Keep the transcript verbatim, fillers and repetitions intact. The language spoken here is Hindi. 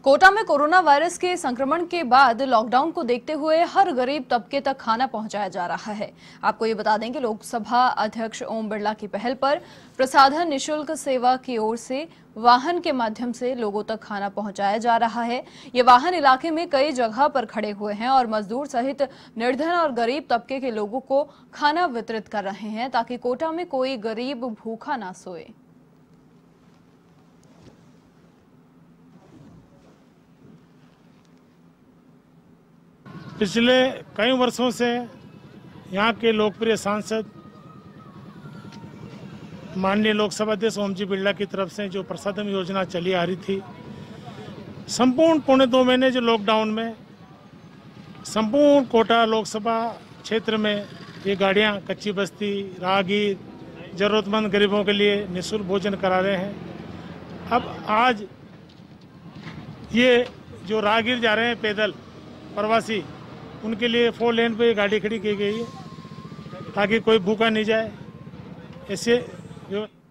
कोटा में कोरोना वायरस के संक्रमण के बाद लॉकडाउन को देखते हुए हर गरीब तबके तक खाना पहुंचाया जा रहा है। आपको ये बता दें कि लोकसभा अध्यक्ष ओम बिरला की पहल पर प्रसाधन निशुल्क सेवा की ओर से वाहन के माध्यम से लोगों तक खाना पहुंचाया जा रहा है। ये वाहन इलाके में कई जगह पर खड़े हुए हैं और मजदूर सहित निर्धन और गरीब तबके के लोगों को खाना वितरित कर रहे हैं ताकि कोटा में कोई गरीब भूखा ना सोए। पिछले कई वर्षों से यहाँ के लोकप्रिय सांसद माननीय लोकसभा अध्यक्ष ओम जी बिरला की तरफ से जो प्रसादम योजना चली आ रही थी, संपूर्ण पौने दो महीने जो लॉकडाउन में संपूर्ण कोटा लोकसभा क्षेत्र में ये गाड़ियाँ कच्ची बस्ती, राहगीर, ज़रूरतमंद गरीबों के लिए निःशुल्क भोजन करा रहे हैं। अब आज ये जो राहगीर जा रहे हैं पैदल प्रवासी, उनके लिए फोर लेन पे गाड़ी खड़ी की गई है ताकि कोई भूखा नहीं जाए। ऐसे जो